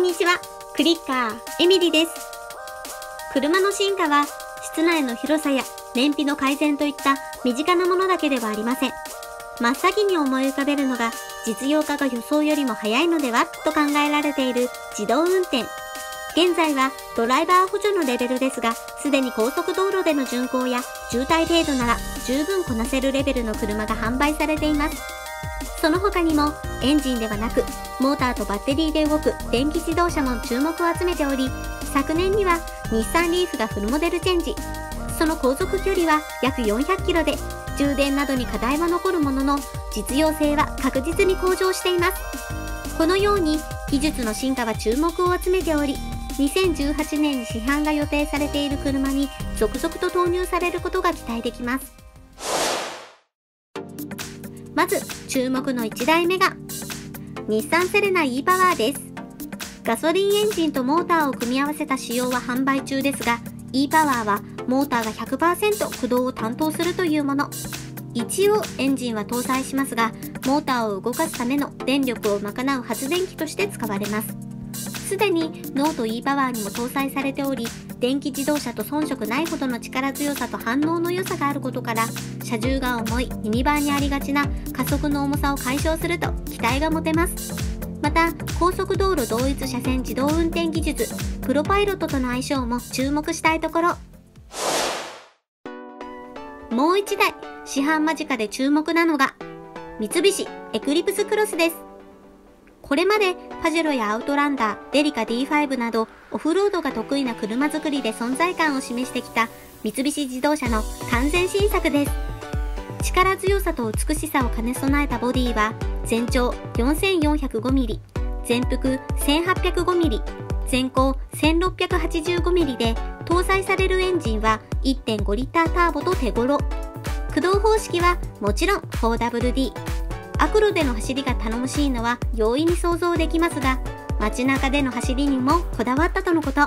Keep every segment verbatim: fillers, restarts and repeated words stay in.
んにちは、クリッカー、エミリです。車の進化は、室内の広さや燃費の改善といった身近なものだけではありません。真っ先に思い浮かべるのが、実用化が予想よりも早いのではと考えられている自動運転。現在はドライバー補助のレベルですが、すでに高速道路での巡行や渋滞程度なら十分こなせるレベルの車が販売されています。その他にも、エンジンではなく、モーターとバッテリーで動く電気自動車も注目を集めており、昨年には日産リーフがフルモデルチェンジ。その航続距離は約よんひゃくキロで、充電などに課題は残るものの、実用性は確実に向上しています。このように、技術の進化は注目を集めており、にせんじゅうはちねんに市販が予定されている車に続々と投入されることが期待できます。まず、注目のいちだいめが、日産セレナ e パワーです。ガソリンエンジンとモーターを組み合わせた仕様は販売中ですが、e パワーはモーターが ひゃくパーセント 駆動を担当するというもの。一応エンジンは搭載しますが、モーターを動かすための電力を賄う発電機として使われます。すでにノート e パワーにも搭載されており、電気自動車と遜色ないほどの力強さと反応の良さがあることから、車重が重いミニバンにありがちな加速の重さを解消すると期待が持てます。また、高速道路同一車線自動運転技術、プロパイロットとの相性も注目したいところ。もう一台、市販間近で注目なのが、三菱エクリプスクロスです。これまでパジェロやアウトランダー、デリカ ディーファイブ などオフロードが得意な車作りで存在感を示してきた三菱自動車の完全新作です。力強さと美しさを兼ね備えたボディは全長 よんせんよんひゃくごミリ、全幅 せんはっぴゃくごミリ、全高 せんろっぴゃくはちじゅうごミリで、搭載されるエンジンは いってんごリッターターボと手頃。駆動方式はもちろん フォーダブリューディー。悪路での走りが頼もしいのは容易に想像できますが、街中での走りにもこだわったとのこと。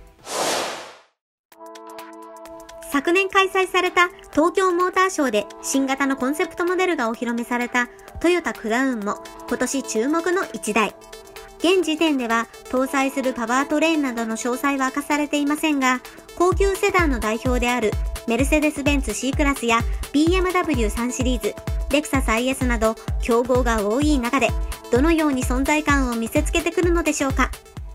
昨年開催された東京モーターショーで新型のコンセプトモデルがお披露目されたトヨタクラウンも今年注目のいちだい。現時点では搭載するパワートレーンなどの詳細は明かされていませんが、高級セダンの代表であるメルセデス・ベンツ C クラスや ビーエムダブリュースリー シリーズ、レクサス アイエス など競合が多い中で、どのように存在感を見せつけてくるのでしょうか。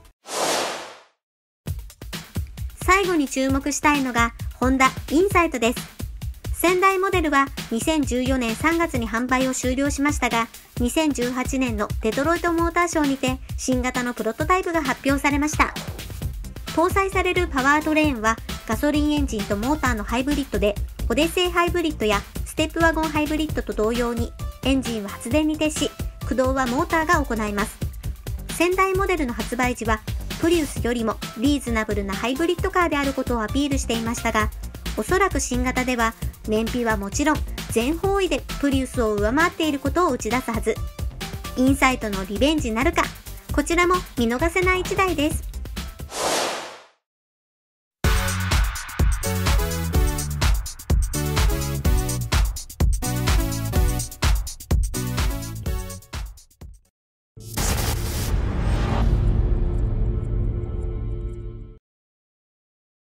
最後に注目したいのがホンダインサイトです。先代モデルはにせんじゅうよねんさんがつに販売を終了しましたが、にせんじゅうはちねんのデトロイトモーターショーにて新型のプロトタイプが発表されました。搭載されるパワートレーンはガソリンエンジンとモーターのハイブリッドで、オデッセイハイブリッドやステップワゴンハイブリッドと同様に、エンジンは発電に徹し、駆動はモーターが行います。先代モデルの発売時は、プリウスよりもリーズナブルなハイブリッドカーであることをアピールしていましたが、おそらく新型では、燃費はもちろん、全方位でプリウスを上回っていることを打ち出すはず。インサイトのリベンジなるか、こちらも見逃せない一台です。